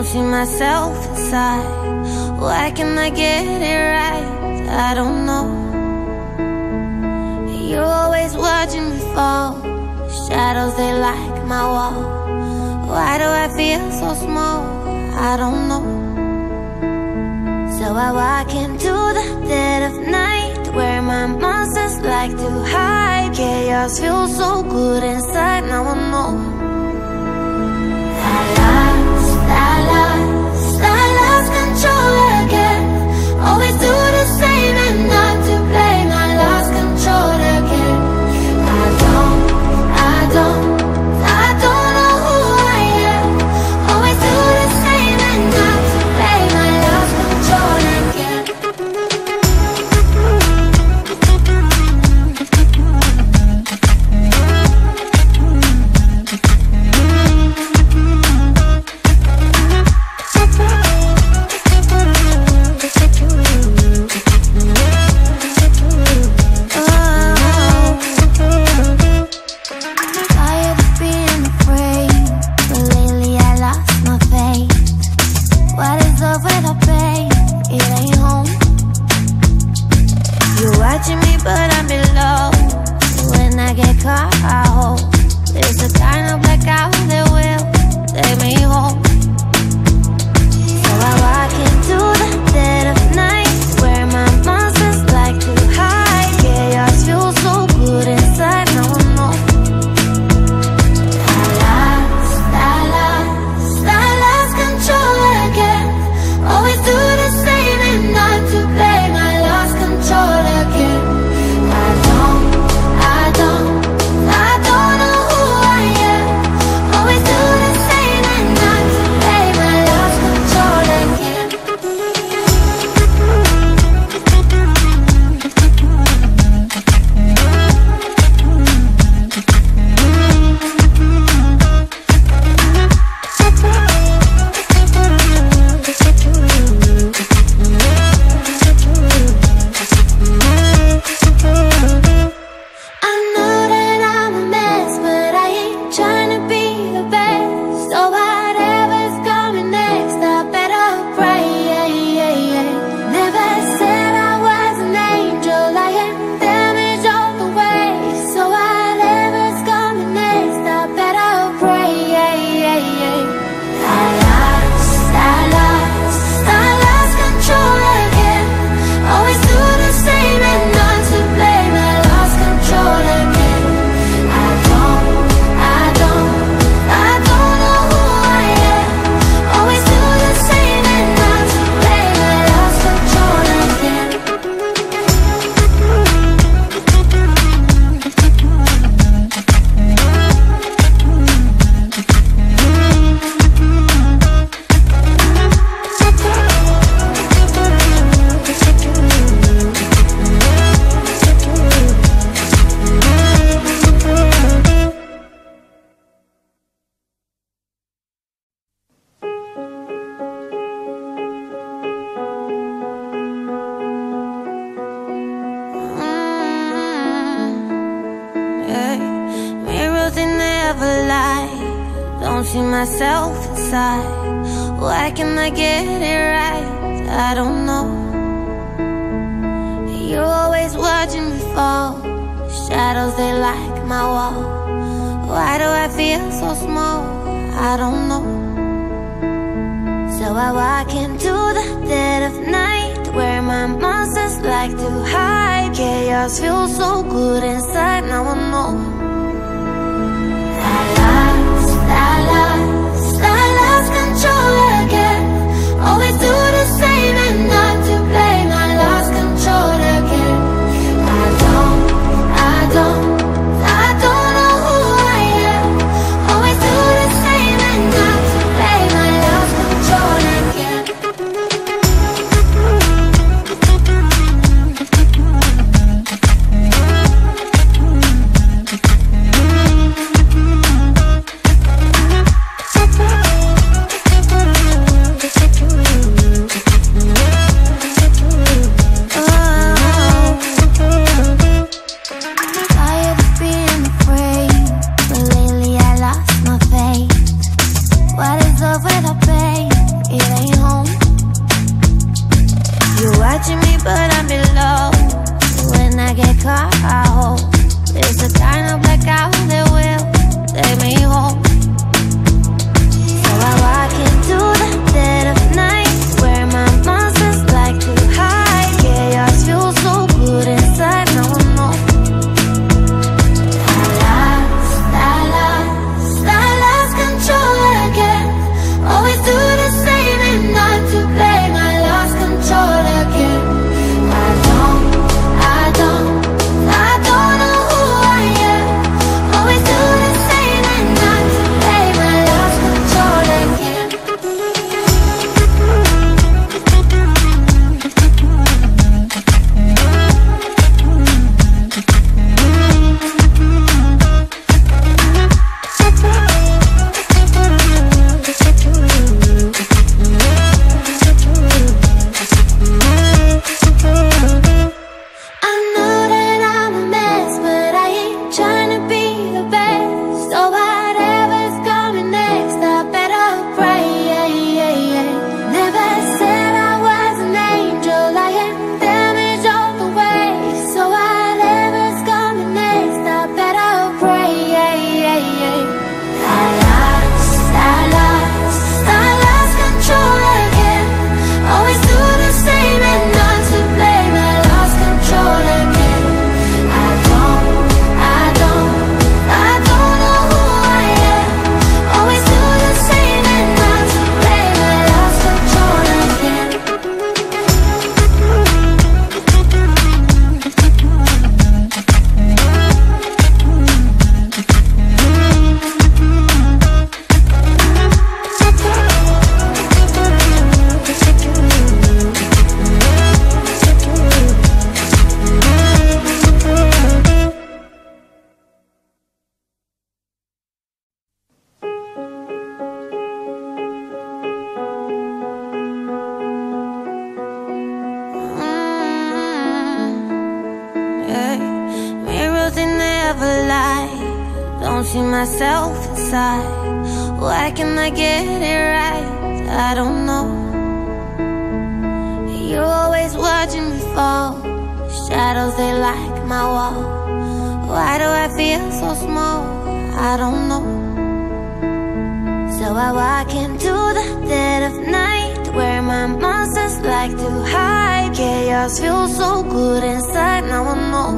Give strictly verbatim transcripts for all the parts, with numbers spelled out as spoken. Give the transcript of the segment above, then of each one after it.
don't see myself inside. Why can't I get it right? I don't know. You're always watching me fall. Shadows, they like my wall. Why do I feel so small? I don't know. So I walk into the dead of night, where my monsters like to hide. Chaos feels so good inside, now I know. I lost, I lost, I lost control again. Always do the same and not to blame. I lost control again. I don't, I don't, I don't know who I am. Always do the same and not to blame. I lost control again. See myself inside. Why can't I get it right? I don't know. You're always watching me fall. Shadows, they like my wall. Why do I feel so small? I don't know. So I walk into the dead of night, where my monsters like to hide. Chaos feels so good inside, now I know. I lost, I lost, I lost control again. Always do the same and not to blame. I lost control again. I don't, I don't, I don't know who I am. Always do the same and not to blame. I lost control again. never lie. Don't see myself inside. Why can't I get it right? I don't know. You're always watching me fall. Shadows, they like my wall. Why do I feel so small? I don't know. So I walk into the dead of night, where my monsters like to hide. Chaos feels so good inside, now I know.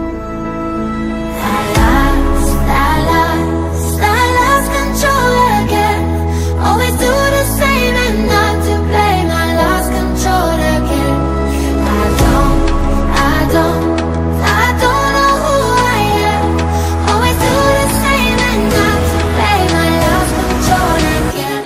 I lost, I lost, I lost control again. Always do the same and not to blame. I lost control again. I don't, I don't, I don't know who I am. Always do the same and not to blame. I lost control again.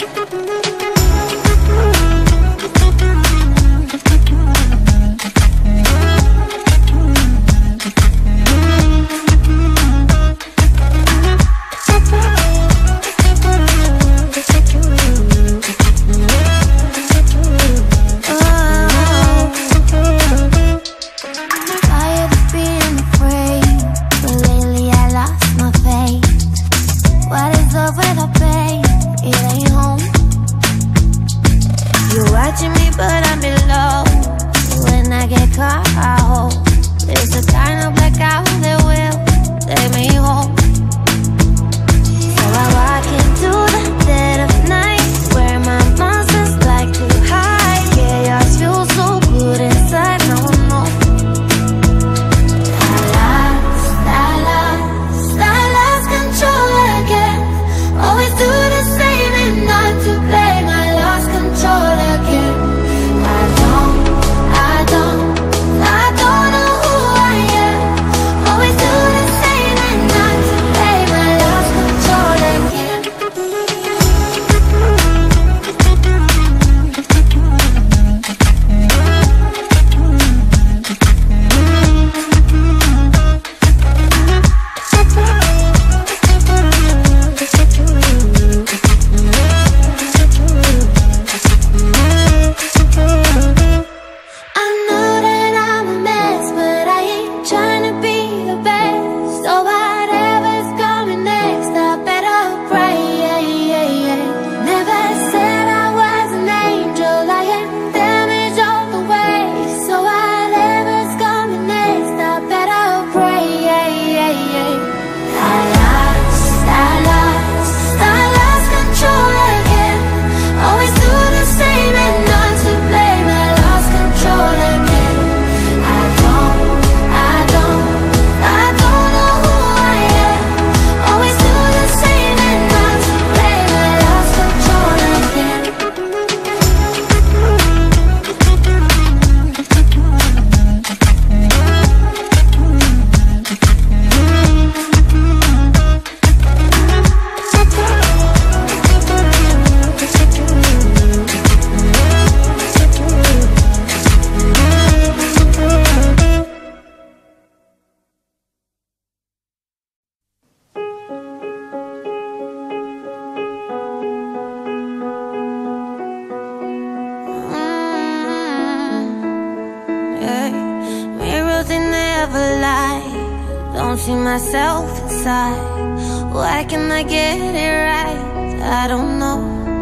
See myself inside. Why can't I get it right? I don't know.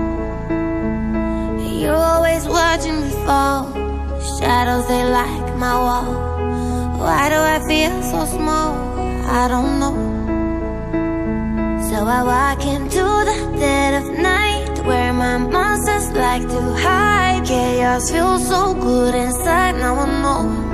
You're always watching me fall. Shadows, they like my wall. Why do I feel so small? I don't know. So I walk into the dead of night, where my monsters like to hide. Chaos feels so good inside, now I know.